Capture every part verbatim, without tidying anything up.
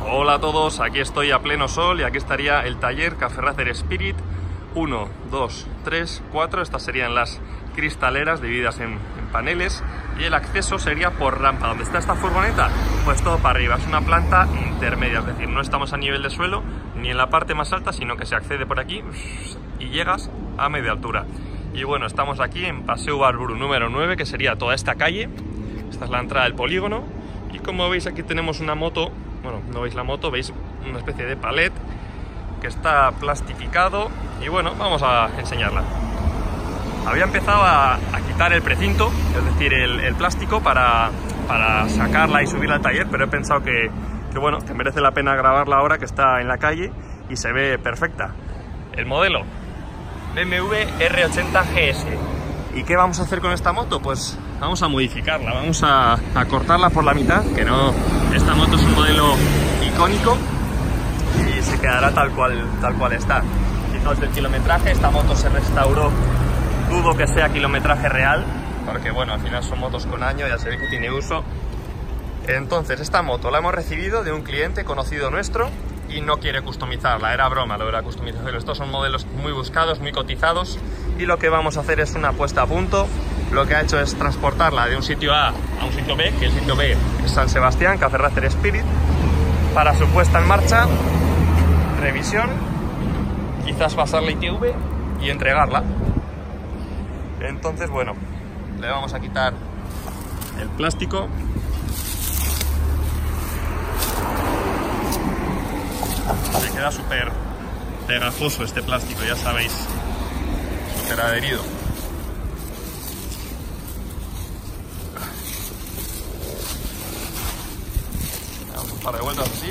Hola a todos, aquí estoy a pleno sol y aquí estaría el taller Café Racer Spirit uno, dos, tres, cuatro. Estas serían las cristaleras divididas en, en paneles y el acceso sería por rampa. ¿Dónde está esta furgoneta? Pues todo para arriba, es una planta intermedia, es decir, no estamos a nivel de suelo ni en la parte más alta, sino que se accede por aquí y llegas a media altura. Y bueno, estamos aquí en Paseo Barburu número nueve, que sería toda esta calle. Esta es la entrada del polígono y como veis aquí tenemos una moto. Bueno, no veis la moto, veis una especie de palet que está plastificado y bueno, vamos a enseñarla. Había empezado a, a quitar el precinto, es decir, el, el plástico para, para sacarla y subirla al taller, pero he pensado que, que bueno, que merece la pena grabarla ahora que está en la calle y se ve perfecta. El modelo B M W R ochenta G S. ¿Y qué vamos a hacer con esta moto? Pues vamos a modificarla, vamos a, a cortarla por la mitad, que no, esta moto es un modelo icónico y se quedará tal cual, tal cual está. Fijaos el kilometraje, esta moto se restauró, dudo que sea kilometraje real, porque bueno, al final son motos con año, ya se ve que tiene uso. Entonces esta moto la hemos recibido de un cliente conocido nuestro y no quiere customizarla, era broma lo de la customización. Estos son modelos muy buscados, muy cotizados y lo que vamos a hacer es una puesta a punto. Lo que ha hecho es transportarla de un sitio A a un sitio B, que el sitio B es San Sebastián, Café Racer Spirit, para su puesta en marcha, revisión, quizás pasarla I T V y entregarla. Entonces bueno, le vamos a quitar el plástico. Se queda súper pegajoso este plástico, ya sabéis, súper adherido. Damos un par de vueltas así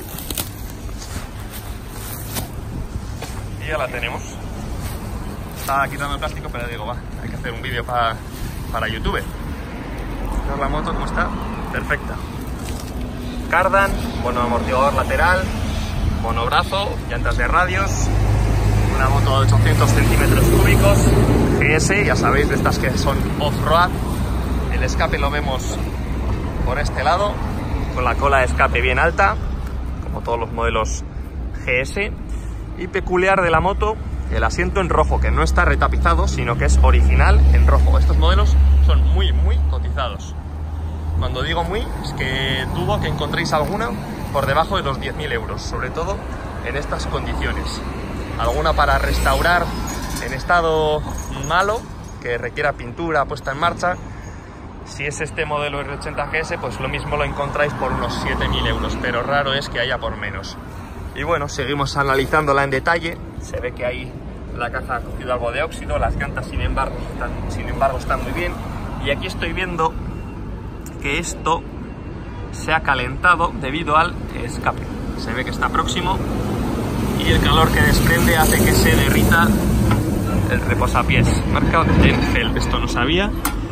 y ya la tenemos. Estaba quitando el plástico, pero digo, va, hay que hacer un vídeo para, para YouTube. Ver la moto como está, perfecta. Cardan, bueno, amortiguador lateral, monobrazo, llantas de radios, una moto de ochocientos centímetros cúbicos, G S, ya sabéis, de estas que son off-road. El escape lo vemos por este lado, con la cola de escape bien alta, como todos los modelos G S. Y peculiar de la moto, el asiento en rojo, que no está retapizado, sino que es original en rojo. Estos modelos son muy, muy cotizados. Cuando digo muy, es que dudo que encontréis alguna por debajo de los diez mil euros, sobre todo en estas condiciones. Alguna para restaurar en estado malo, que requiera pintura, puesta en marcha. Si es este modelo R ochenta G S, pues lo mismo lo encontráis por unos siete mil euros, pero raro es que haya por menos. Y bueno, seguimos analizándola en detalle. Se ve que ahí la caja ha cogido algo de óxido, las llantas sin embargo están, sin embargo están muy bien. Y aquí estoy viendo que esto se ha calentado debido al escape. Se ve que está próximo y el calor que desprende hace que se derrita el reposapiés. Marca Denfeld, esto no sabía.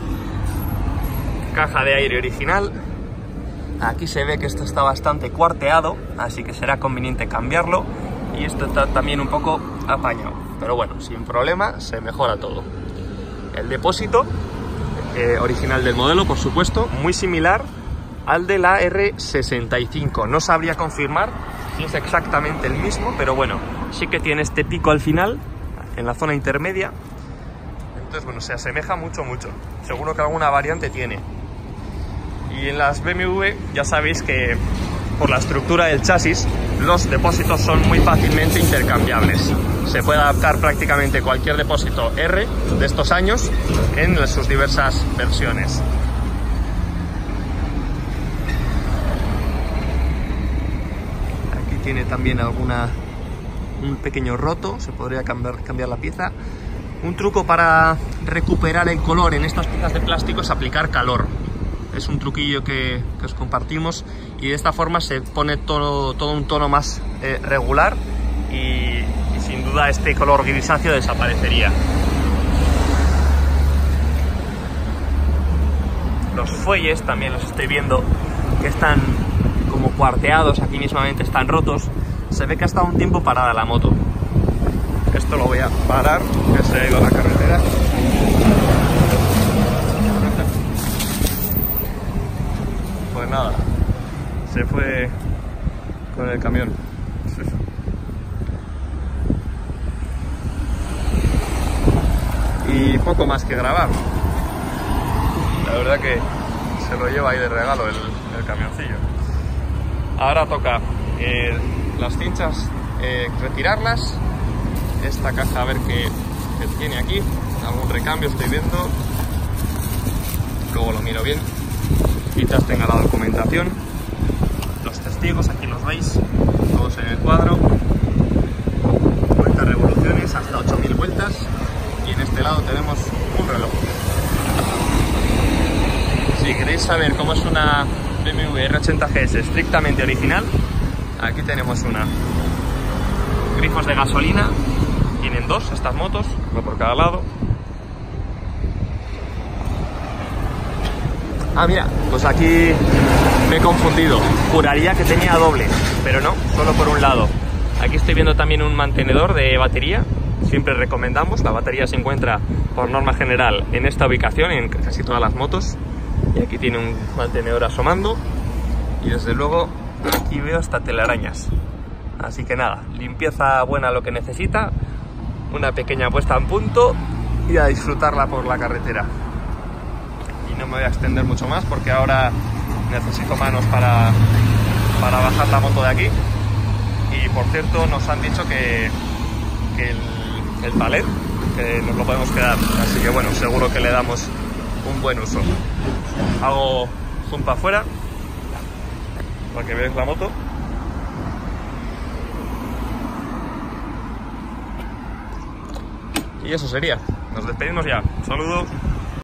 Caja de aire original. Aquí se ve que esto está bastante cuarteado, así que será conveniente cambiarlo. Y esto está también un poco apañado, pero bueno, sin problema, se mejora todo. El depósito eh, original del modelo, por supuesto, muy similar al de la R sesenta y cinco. No sabría confirmar si es exactamente el mismo, pero bueno, sí que tiene este pico al final, en la zona intermedia. Entonces, bueno, se asemeja mucho, mucho. Seguro que alguna variante tiene. Y en las B M W ya sabéis que por la estructura del chasis, los depósitos son muy fácilmente intercambiables. Se puede adaptar prácticamente cualquier depósito R de estos años en sus diversas versiones. Tiene también alguna un pequeño roto, se podría cambiar, cambiar la pieza. Un truco para recuperar el color en estas piezas de plástico es aplicar calor. Es un truquillo que, que os compartimos y de esta forma se pone todo, todo un tono más eh, regular y, y sin duda este color grisáceo desaparecería. Los fuelles también los estoy viendo que están como cuarteados, aquí mismamente están rotos. Se ve que ha estado un tiempo parada la moto. Esto lo voy a parar, que se ha ido a la carretera. Pues nada, se fue con el camión. Y poco más que grabar. La verdad que se lo lleva ahí de regalo el, el camioncillo. Ahora toca eh, las cinchas, eh, retirarlas. Esta caja, a ver qué, qué tiene aquí. Algún recambio estoy viendo. Luego lo miro bien. Quizás tenga la documentación. Los testigos, aquí los veis, todos en el cuadro. Cuenta revoluciones, hasta ocho mil vueltas. Y en este lado tenemos un reloj. Si queréis saber cómo es una B M W R ochenta G S estrictamente original, aquí tenemos una. Grifos de gasolina, tienen dos estas motos, uno por cada lado. Ah, mira, pues aquí me he confundido. Juraría que tenía doble, pero no, solo por un lado. Aquí estoy viendo también un mantenedor de batería. Siempre recomendamos, la batería se encuentra por norma general en esta ubicación, en casi todas las motos. Y aquí tiene un mantenedor asomando. Y desde luego aquí veo hasta telarañas. Así que nada, limpieza buena lo que necesita. Una pequeña puesta en punto y a disfrutarla por la carretera. Y no me voy a extender mucho más porque ahora necesito manos para, para bajar la moto de aquí. Y por cierto nos han dicho que, que el, el palet, que nos lo podemos quedar. Así que bueno, seguro que le damos un buen uso. Hago zoom para afuera para que veáis la moto. Y eso sería. Nos despedimos ya. Un saludo.